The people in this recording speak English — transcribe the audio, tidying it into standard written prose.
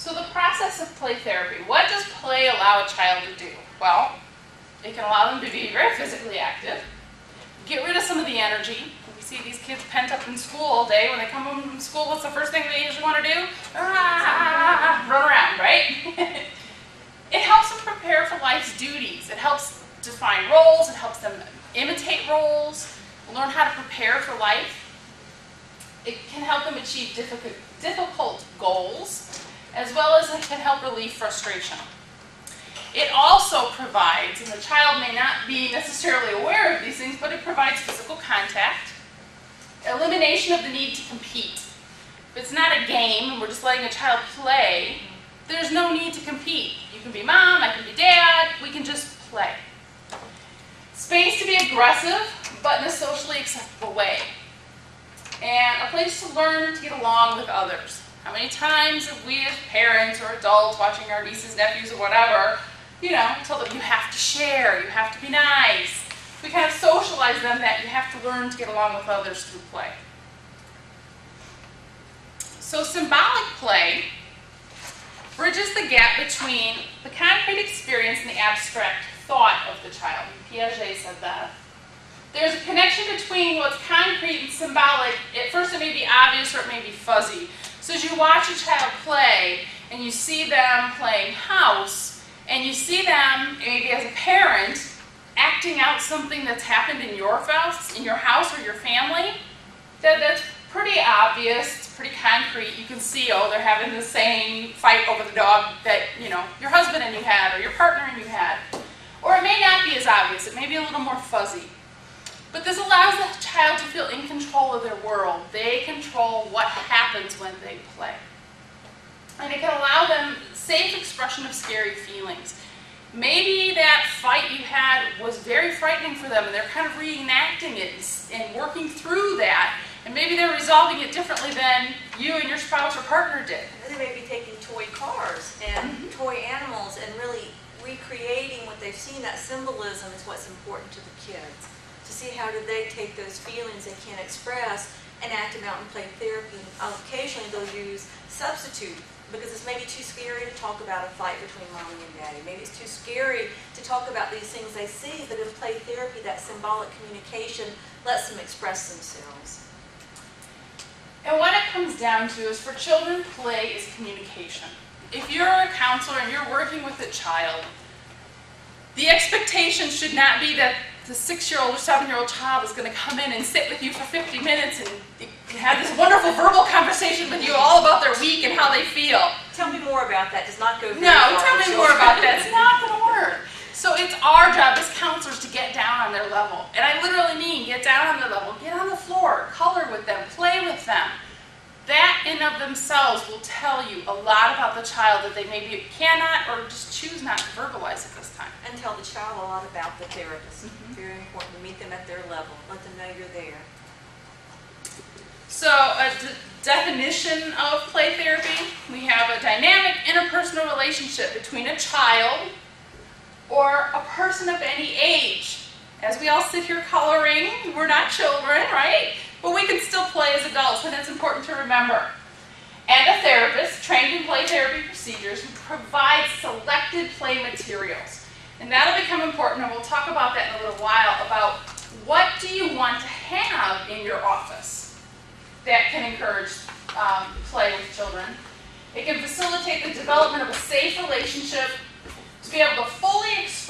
So the process of play therapy, what does play allow a child to do? Well, it can allow them to be very physically active, get rid of some of the energy. We see these kids pent up in school all day. When they come home from school, what's the first thing they usually want to do? Run around, right? It helps them prepare for life's duties. It helps define roles. It helps them imitate roles, learn how to prepare for life. It can help them achieve difficult goals, as well as it can help relieve frustration. It also provides, and the child may not be necessarily aware of these things, but it provides physical contact, elimination of the need to compete. If it's not a game and we're just letting a child play, there's no need to compete. You can be mom, I can be dad, we can just play. Space to be aggressive, but in a socially acceptable way. And a place to learn to get along with others. How many times have we as parents or adults watching our nieces, nephews, or whatever, tell them you have to share, you have to be nice. We kind of socialize them that you have to learn to get along with others through play. So symbolic play bridges the gap between the concrete experience and the abstract thought of the child. Piaget said that. There's a connection between what's concrete and symbolic. At first it may be obvious or it may be fuzzy. So as you watch a child play and you see them playing house, and you see them, maybe as a parent, acting out something that's happened in your house or your family, that's pretty obvious, it's pretty concrete. You can see, oh, they're having the same fight over the dog that, your husband and you had, or your partner and you had. Or it may not be as obvious, it may be a little more fuzzy. But this allows the child to feel in control of their world. They control what happens when they play. And it can allow them safe expression of scary feelings. Maybe that fight you had was very frightening for them and they're kind of reenacting it and working through that. And maybe they're resolving it differently than you and your spouse or partner did. They may be taking toy cars and toy animals and really recreating what they've seen. That symbolism is what's important to the kids. To see how do they take those feelings they can't express and act them out in play therapy. Occasionally they'll use substitute, because it's maybe too scary to talk about a fight between mommy and daddy. Maybe it's too scary to talk about these things they see, but in play therapy, that symbolic communication lets them express themselves. And what it comes down to is, for children, play is communication. If you're a counselor and you're working with a child, the expectation should not be that the 6-year-old or 7-year-old child is going to come in and sit with you for 50 minutes and have this wonderful verbal conversation with you all about their week and how they feel. Tell me more about that. Does not go very No, far. tell me more about that. It's not going to work. So it's our job as counselors to get down on their level. And I literally mean get down on their level, get on the floor, color with them, play with them. That in of themselves will tell you a lot about the child that they maybe cannot or just choose not to verbalize at this time. And tell the child a lot about the therapist. Very important to meet them at their level. Let them know you're there. So a definition of play therapy, we have a dynamic interpersonal relationship between a child or a person of any age. As we all sit here coloring, we're not children, right? But we can still play as adults, and it's important to remember. And a therapist trained in play therapy procedures who provides selected play materials. And that'll become important, and we'll talk about that in a little while, about what do you want to have in your office that can encourage play with children. It can facilitate the development of a safe relationship to be able to fully express